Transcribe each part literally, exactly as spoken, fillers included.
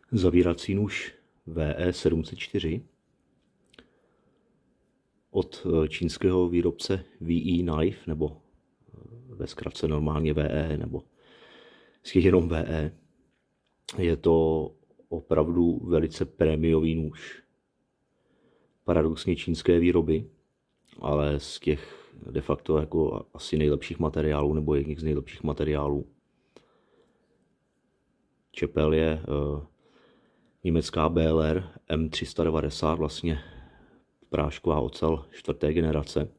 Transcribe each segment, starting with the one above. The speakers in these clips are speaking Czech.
Zavírací nůž V E sedm set čtyři od čínského výrobce V E Knife, nebo ve zkratce normálně V E, nebo jenom V E. Je to opravdu velice prémiový nůž. Paradoxně čínské výroby, ale z těch de facto jako asi nejlepších materiálů, nebo jedních z nejlepších materiálů. Čepel je uh, německá B L R M tři sta devadesát, vlastně prášková ocel čtvrté generace.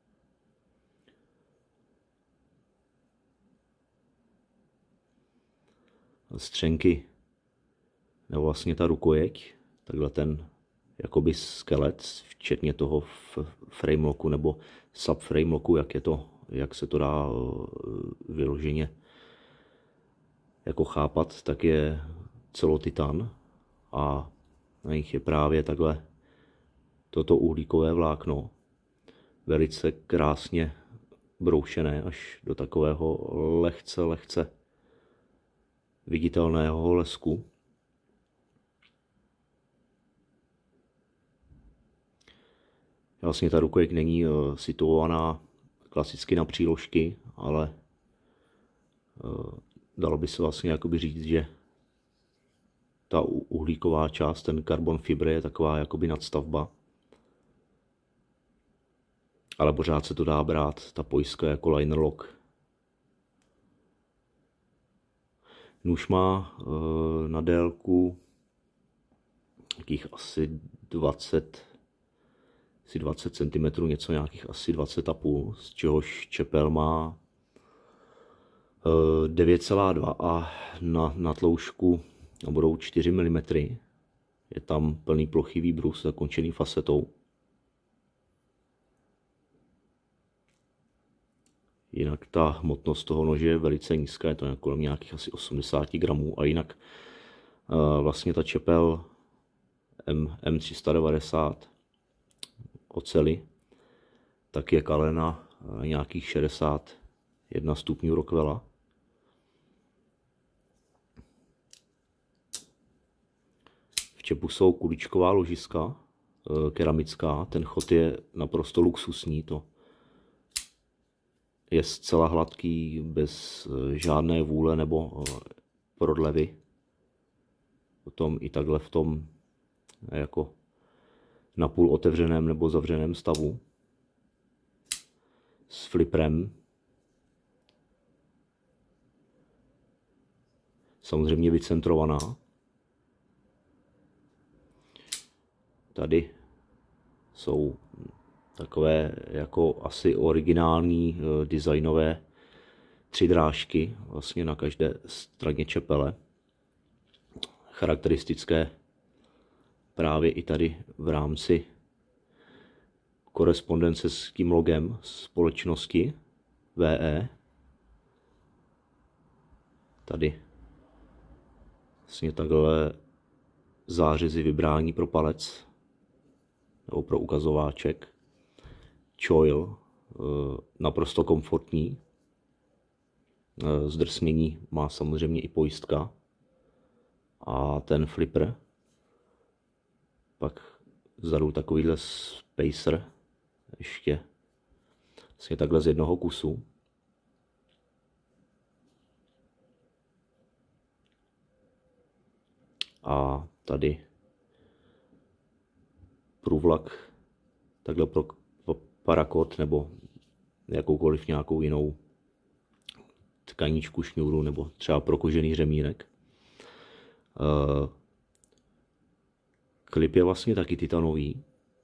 Střenky, nebo vlastně ta rukojeť, takhle ten jakoby skelet, včetně toho frame locku nebo subframe locku, jak je to, jak se to dá vyloženě jako chápat, tak je celotitan a na nich je právě takhle toto uhlíkové vlákno, velice krásně broušené až do takového lehce, lehce viditelného lesku. Vlastně ta rukojeť není uh, situovaná klasicky na příložky, ale uh, dalo by se vlastně jakoby říct, že ta uhlíková část, ten carbon fiber, je taková jakoby nadstavba. Ale pořád se to dá brát, ta pojistka, jako liner lock. Nůž má uh, na délku nějakých asi dvacet, asi dvacet centimetrů, něco nějakých asi dvacet a půl, z čehož čepel má uh, devět celá dva a na, na tloušťku budou čtyři milimetry. Je tam plný plochý výbrus zakončený fasetou. Jinak ta hmotnost toho nože je velice nízká, je to kolem nějakých asi osmdesát gramů a jinak uh, vlastně ta čepel M tři sta devadesát oceli tak je kalena nějakých šedesát jedna stupňů Rockwella. V čepu jsou kuličková ložiska, uh, keramická, ten chod je naprosto luxusní, to je zcela hladký, bez žádné vůle nebo prodlevy. Potom i takhle v tom jako napůl otevřeném nebo zavřeném stavu. S fliprem. Samozřejmě vycentrovaná. Tady jsou takové jako asi originální designové tři drážky vlastně na každé straně čepele. Charakteristické právě i tady v rámci korespondence s tím logem společnosti V E. Tady vlastně takhle zářezy vybrání pro palec nebo pro ukazováček. Choil, naprosto komfortní. Zdrsnění má samozřejmě i pojistka. A ten flipper. Pak vzadu takovýhle spacer. Ještě vlastně takhle z jednoho kusu. A tady průvlak takhle pro parakord nebo jakoukoliv nějakou jinou tkaníčku, šňůru nebo třeba pro kožený řemínek. Klip je vlastně taky titanový.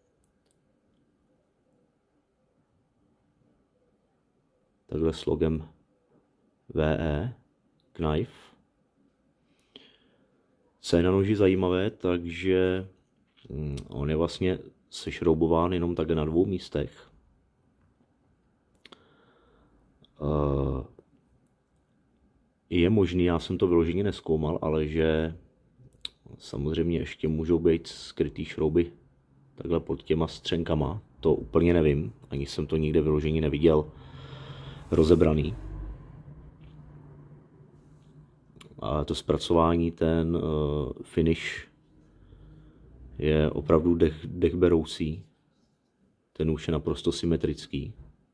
Takhle s logem V E Knife. Co je na noži zajímavé, takže on je vlastně sešroubován jenom takhle na dvou místech. Je možný, já jsem to vyloženě nezkoumal, ale že samozřejmě ještě můžou být skrytý šrouby takhle pod těma střenkama. To úplně nevím, ani jsem to nikde vyloženě neviděl rozebraný. A to zpracování, ten uh, finish je opravdu dech, dechberoucí. Ten už je naprosto symetrický.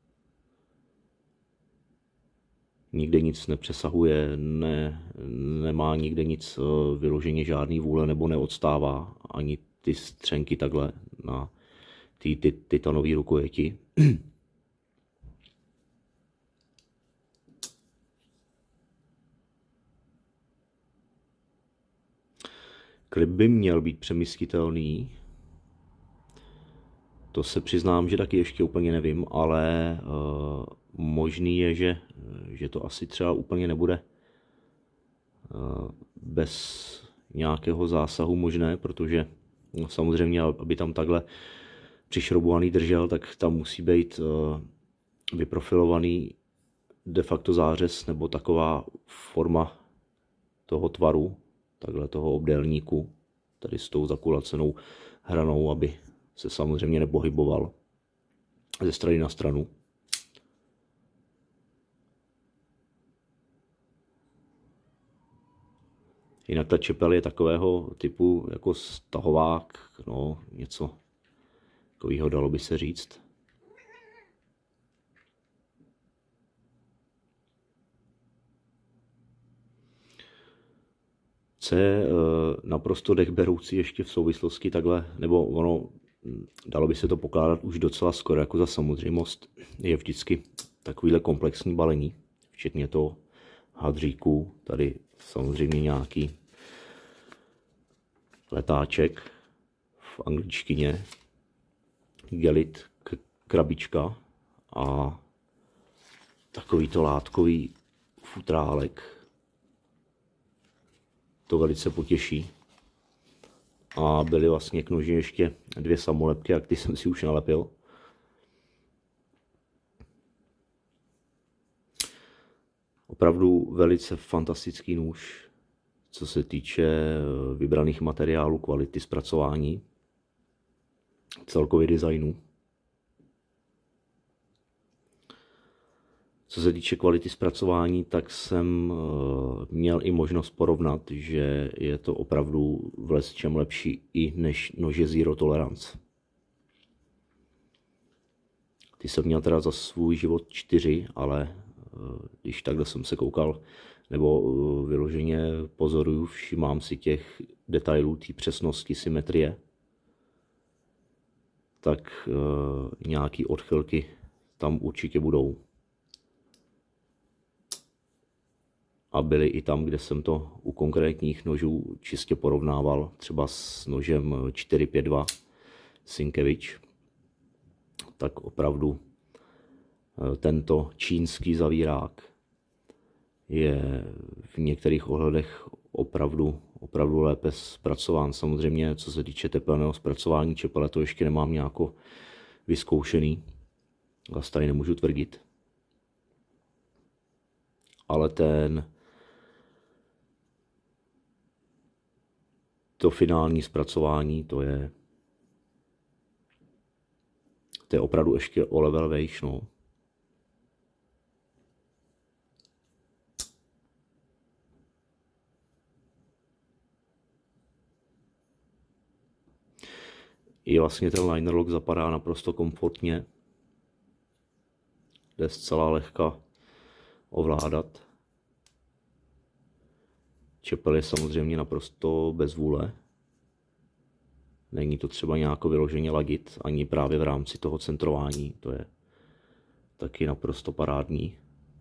Nikde nic nepřesahuje, ne, nemá nikde nic uh, vyloženě žádný vůle nebo neodstává. Ani ty střenky takhle na ty, ty titanové rukojeti. Klip by měl být přemístitelný. To se přiznám, že taky ještě úplně nevím, ale uh, možný je, že, že to asi třeba úplně nebude uh, bez nějakého zásahu možné, protože no, samozřejmě, aby tam takhle přišroubovaný držel, tak tam musí být uh, vyprofilovaný de facto zářez nebo taková forma toho tvaru, takhle toho obdélníku, tady s tou zakulacenou hranou, aby se samozřejmě nepohyboval ze strany na stranu. Jinak ta čepel je takového typu jako stahovák, no něco takového dalo by se říct. Co je naprosto dechberoucí ještě v souvislosti takhle, nebo ono, dalo by se to pokládat už docela skoro jako za samozřejmost, je vždycky takovýhle komplexní balení, včetně toho hadříku, tady samozřejmě nějaký letáček v angličtině, gelit, krabička a takovýto látkový futrálek. To velice potěší. A byly vlastně k noži ještě dvě samolepky, a ty jsem si už nalepil. Opravdu velice fantastický nůž, co se týče vybraných materiálů, kvality zpracování, celkově designu. Co se týče kvality zpracování, tak jsem měl i možnost porovnat, že je to opravdu v lecčem lepší i než nože Zero Tolerance. Ty jsem měl teda za svůj život čtyři, ale když takhle jsem se koukal, nebo vyloženě pozoruju, všimám si těch detailů, té přesnosti, symetrie, tak nějaký odchylky tam určitě budou. A byly i tam, kde jsem to u konkrétních nožů čistě porovnával, třeba s nožem čtyři pět dva Sienkiewicz, tak opravdu tento čínský zavírák je v některých ohledech opravdu, opravdu lépe zpracován. Samozřejmě, co se týče tepelného zpracování čepele, to ještě nemám nějako vyzkoušený, vás tady nemůžu tvrdit. Ale ten to finální zpracování, to je to je opravdu ještě o level vejš, no. I vlastně ten liner lock zapadá naprosto komfortně, jde zcela lehka ovládat. Čepel je samozřejmě naprosto bez vůle. Není to třeba nějak vyloženě ladit, ani právě v rámci toho centrování. To je taky naprosto parádní.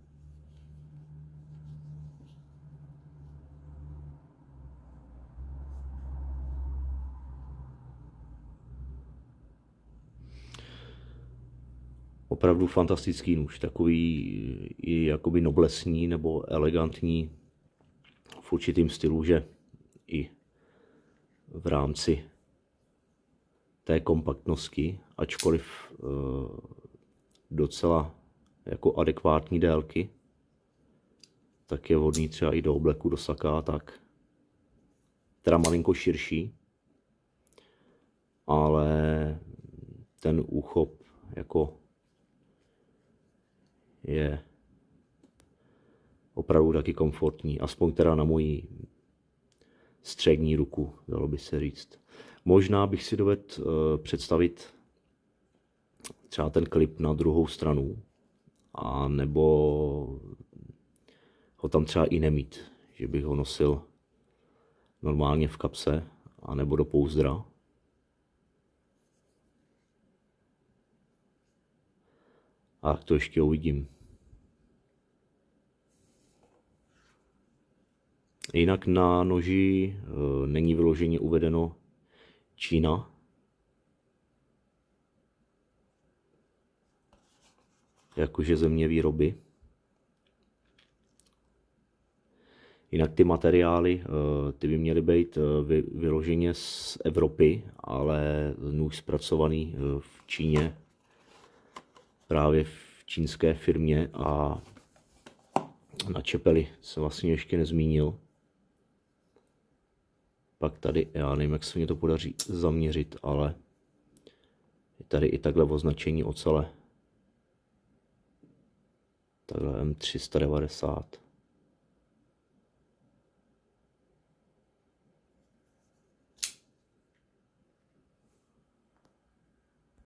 Opravdu fantastický nůž, takový i jakoby noblesní nebo elegantní v určitým stylu, že i v rámci té kompaktnosti, ačkoliv e, docela jako adekvátní délky, tak je vhodný třeba i do obleku, do saka, tak teda malinko širší, ale ten úchop jako je opravdu taky komfortní, aspoň teda na moji střední ruku, dalo by se říct. Možná bych si dovedl uh, představit třeba ten klip na druhou stranu, a nebo ho tam třeba i nemít, že bych ho nosil normálně v kapse, anebo do pouzdra. A to ještě uvidím. Jinak na noži e, není vyloženě uvedeno Čína. Jakože země výroby. Jinak ty materiály, e, ty by měly být vy, vyloženě z Evropy, ale nůž zpracovaný v Číně. Právě v čínské firmě, a na čepeli se vlastně ještě nezmínil. Pak tady, já nevím, jak se mě to podaří zaměřit, ale je tady i takhle označení ocele. Takhle M tři sta devadesát.